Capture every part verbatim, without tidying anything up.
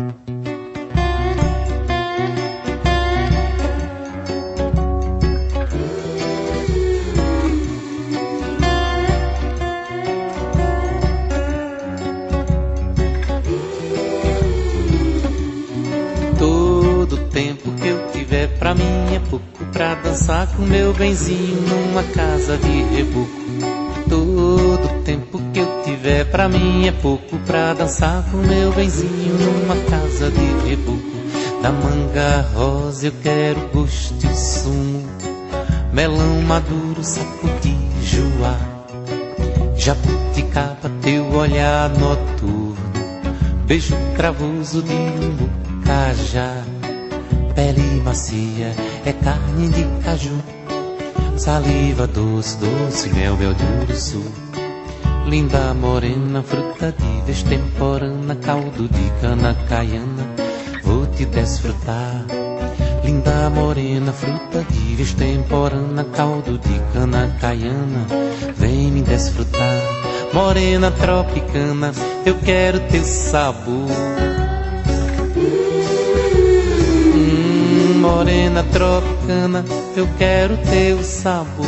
Todo tempo que eu tiver pra mim é pouco pra dançar com meu benzinho numa casa de reboco. Todo tempo que eu tiver pra mim é pouco pra dançar com meu benzinho numa casa de reboco. Da manga rosa eu quero gosto e sumo, melão maduro, sapo de joá, jabuticaba, teu olhar noturno, beijo cravoso de umbu, cajá, pele macia, é carne de caju, saliva doce, doce, mel, mel de urso, linda morena, fruta de vez temporana, caldo de cana caiana, vou te desfrutar. Linda morena, fruta de vez temporana, caldo de cana caiana, vem me desfrutar. Morena tropicana, eu quero teu sabor. Hum, morena tropicana, eu quero teu sabor.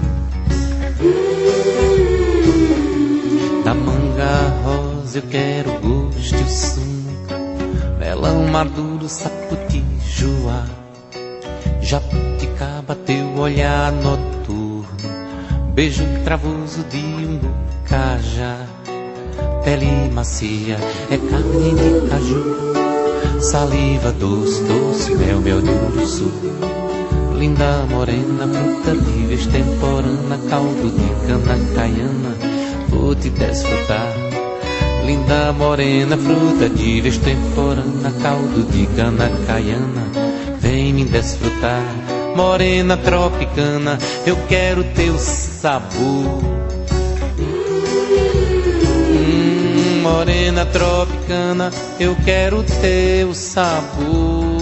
Da manga rosa eu quero gosto e o sumo, melão maduro, sapo de joá, jabuticaba, teu olhar noturno, beijo travoso de umbu, cajá, pele macia, é carne de caju, saliva doce, doce, mel, mel de urso, linda morena, fruta de vez temporana, caldo de cana caiana, vou te desfrutar. Linda morena, fruta de vez temporana, caldo de cana caiana, vem me desfrutar. Morena tropicana, eu quero teu sabor. Hum, morena tropicana, eu quero teu sabor.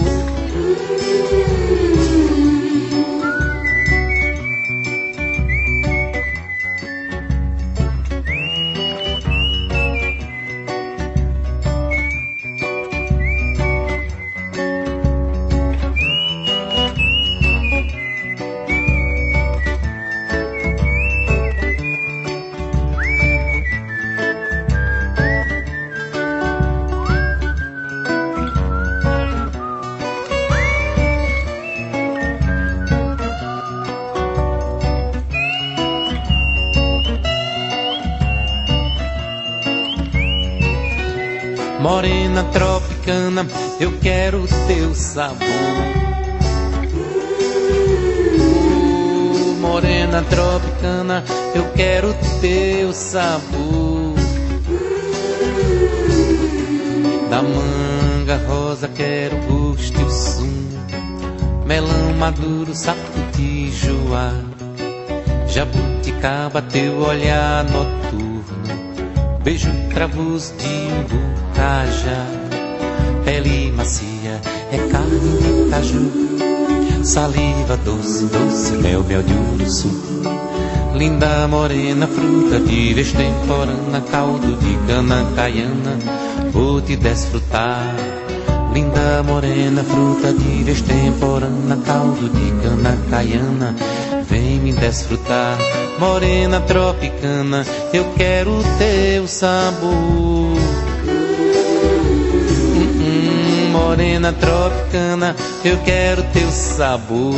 Morena tropicana, eu quero teu sabor. Oh, morena tropicana, eu quero teu sabor. Da manga rosa quero gosto e o sumo, melão maduro, sapo de joá, jabuticaba, teu olhar noturno, beijo travoso de umbu, cajá, pele macia, é carne de caju, saliva doce, doce, mel, mel de urso, linda morena, fruta de vez temporana, caldo de cana caiana, vou te desfrutar. Linda morena, fruta de vez temporana, caldo de cana caiana, vem me desfrutar. Morena tropicana, eu quero teu sabor. Hum, hum, morena tropicana, eu quero teu sabor.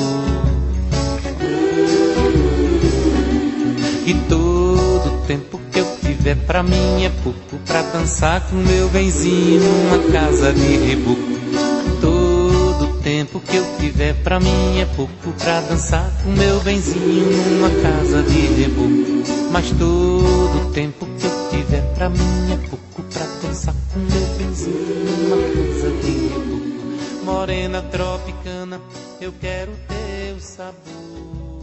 E todo tempo que eu tiver pra mim é pouco pra dançar com meu benzinho numa casa de reboco. Todo tempo que eu tiver pra mim é pouco pra dançar com meu benzinho numa casa de reboco. Mas todo tempo que eu tiver pra mim é pouco pra dançar com meu benzinho numa casa de reboco. Morena tropicana, eu quero teu sabor.